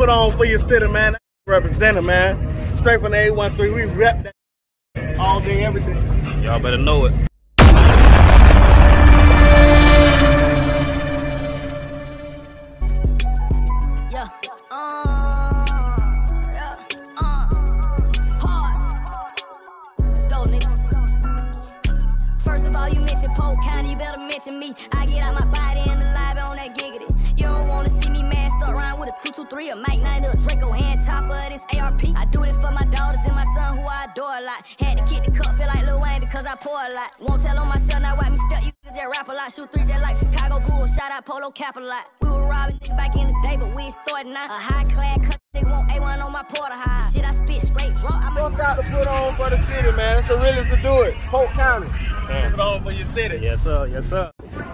put on for your city, man. Representing, man. Straight from the 813. We rep that all day, every day. Y'all better know it. Me, I get out my body in the lobby on that giggity. You don't wanna see me masked up around with a 223, a Mike 9, a Draco hand chopper, this ARP. I do this for my daughters and my son who I adore a lot. Had to kick the cup, feel like Lil Wayne because I pour a lot. Won't tell on myself, now watch me step, you just rap a lot. Shoot 3 just like Chicago Bulls, shout out Polo Cap a lot. We were robbing niggas back in the day, but we ain't starting now. A high class cut, nigga want A1 on my porter high. Shit, I spit straight drunk. I'm Fuck out to put on for the city, man. It's the realest to do it. Polk County. Put it on for your city. Yes, sir. Yes, sir.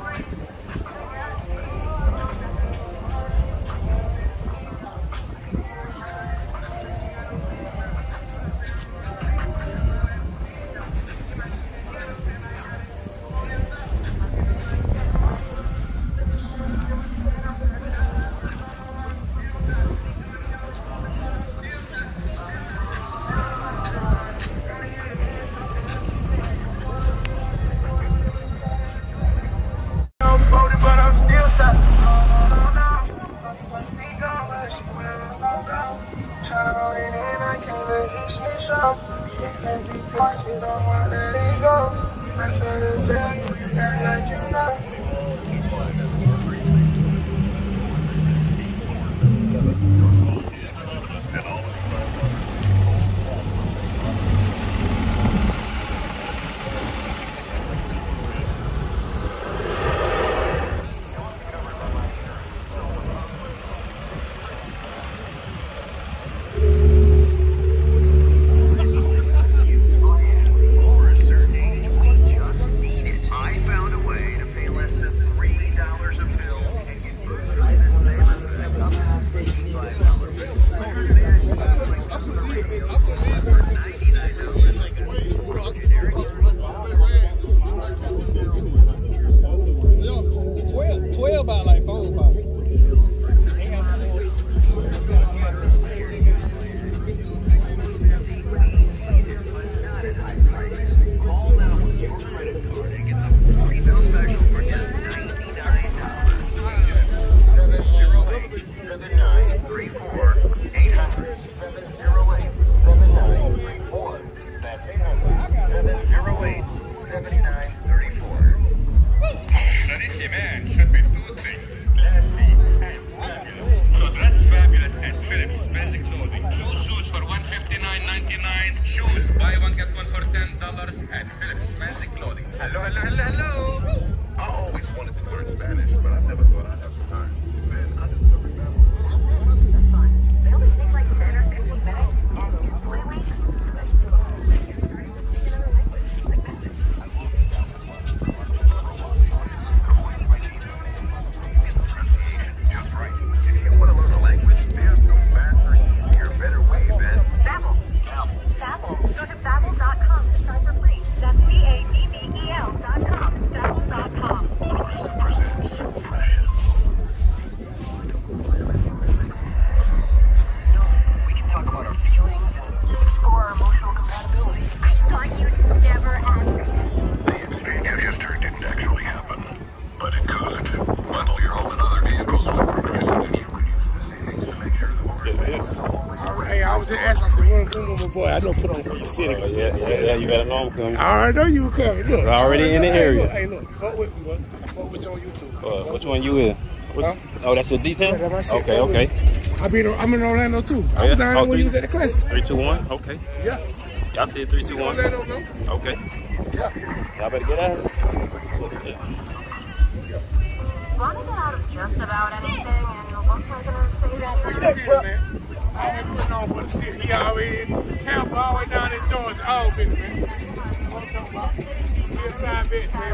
Boy, I know put on for your city. Yeah, you better know I'm coming. I already know you were coming. Look, already in the area. Hey, look, fuck with me, bro. I fuck with you on YouTube. Which one you in? Huh? Oh, that's your detail? Yeah, that's my shit. Okay. I'm in Orlando too. I was down there when you was at the class. 3, 2, 1. Okay. Yeah. Y'all see it 3, 2, 1. Orlando, bro. Okay. Yeah. Y'all better get out of here. Want to get out of just about anything, and you'll most likely say that. Man. I ain't putting on for the city. He already in Tampa, all the way down in Georgia. All been, man. What I'm talking about? Be a side bet, man.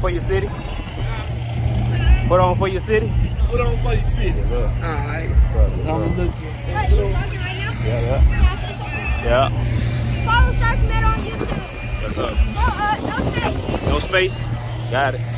for your city? Put on for your city? Put on for your city. Yeah. Alright. I'm looking. What, you vlogging right now? Yeah. Can I say something? Yeah. Follow Sharknet on YouTube. What's up? No space. No space? Got it.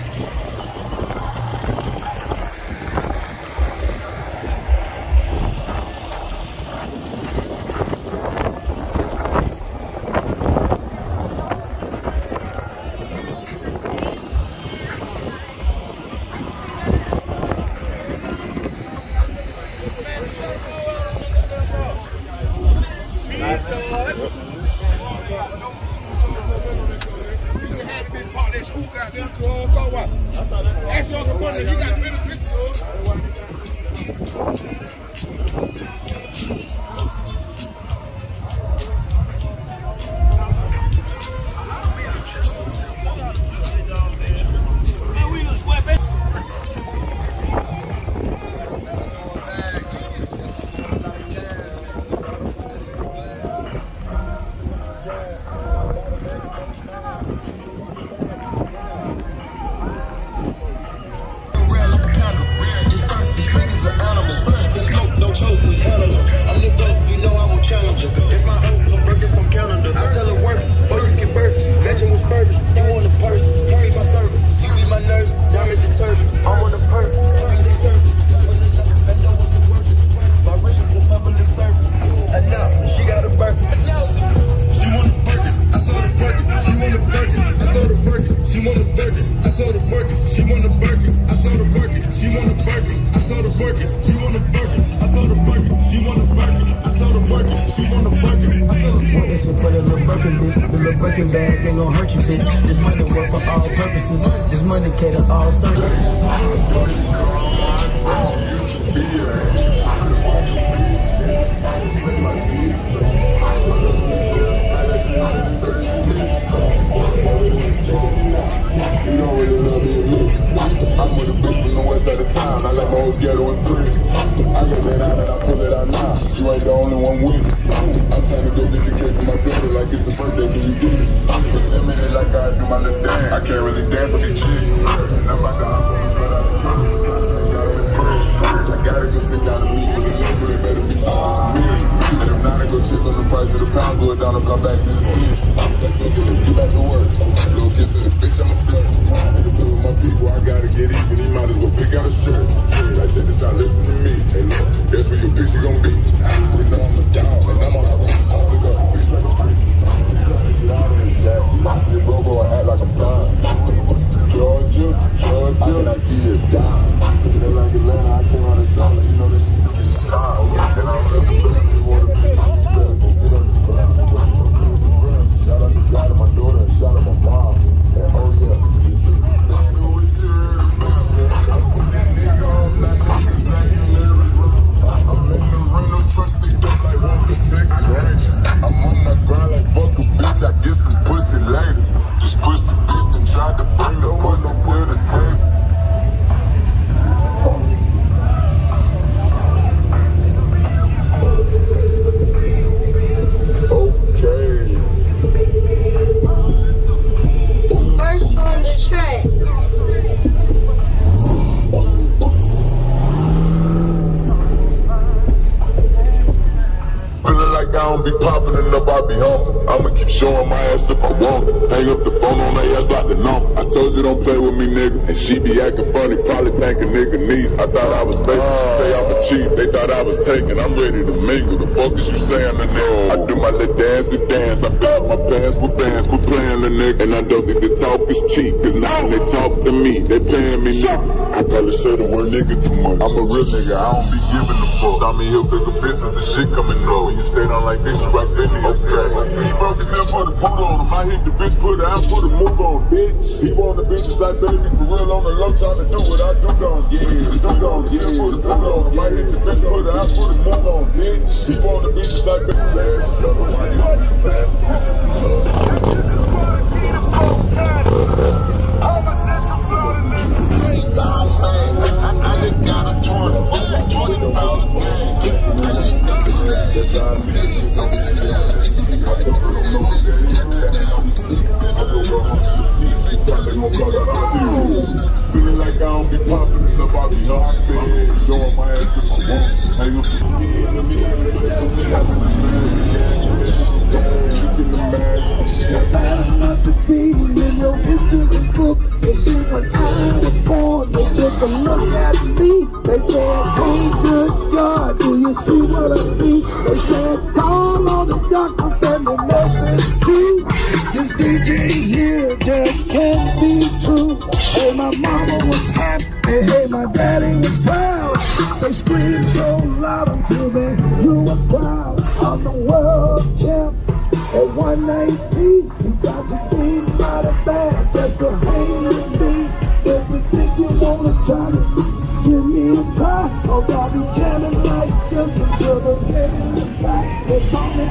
Bag ain't gon' hurt you, bitch. This money work for all purposes. This money cater all services. I'm with a bitch from the west side of town. I let my hoes ghetto and pretty. I got that out and I pull it out now. You ain't the only one with it. I'm trying to go get the cake for my daughter like it's a birthday. Can you get it? For 10 minutes like I do my little dance. I can't really dance with these chicks. And I'm about to hop on the front out of I gotta go sit down and meet with a little bit. It better be talking some million. And if not, I go check on the price of the pound. Go down and come back to the city. Get back to work. Little kiss to the bitch, I'm a flirt. My people, I gotta get even. He might as well pick out a shirt. I check this out, listen to me. Hey, look, guess where your picture gon' be? You know I'm a dog, and I'm on the road. I'll pick up a bitch like a freak. Get out of this jack. This bro go and act like I'm blind. Georgia, I cannot give you a dime. They like Atlanta, I came out of Charlotte. You know this is time. And I'm just a little bit more than me. Better go get on the ground. Shout out to God and my daughter, and shout out my mom. And oh yeah. I'm on my grind like fuck a bitch, I get some pussy later. This pussy bitch done tried to bring the pussy to the table. Okay. First on the track. Like I don't be popping enough, I be humble. I'ma keep showing my ass if I want it. Hang up the phone on her ass like the number. I told you don't play with me, nigga. And she be acting funny, probably think a nigga needs. I thought I was faking, she say I'm a cheat. They thought I was taking, I'm ready to mingle. The fuck is you saying to nigga? I do my little dancey dance. I fill up my pants with bands, quit playing the nigga. And I don't think the talk is cheap, cause now when they talk to me, they paying me now. I probably say the word nigga too much. I'm a real nigga, I don't be giving a fuck. Tommy Hilfiger business, the shit coming up. When you stay down like this, you rock Benny. Okay. He broke his hip, put a boot on him. I hit the bitch, put her out, put a move on, bitch. He want the bitches like baby, for real on the low, trying to do what I do, don't get it. Do don't get it, put a boot on him. I hit the bitch, put her out, put a move on, bitch. He want the bitches like baby. I just got a 20,000 I Bobby Hub. Showing my ass if I want. Hang up the bad enough to be in your history book. You see, when I was born, they took a look at me. They said, hey, good God, do you see what I see? They said, call on the doctor, send the message too. This DJ here just can't be true. Hey, my mama was happy, hey, my daddy was proud. They screamed so loud until they drew a crowd. I'm the world champ at 119. You got to be mighty bad just to hang with me. If you think you wanna try to give me a try, or I'll be jamming like this until the game is back. They call me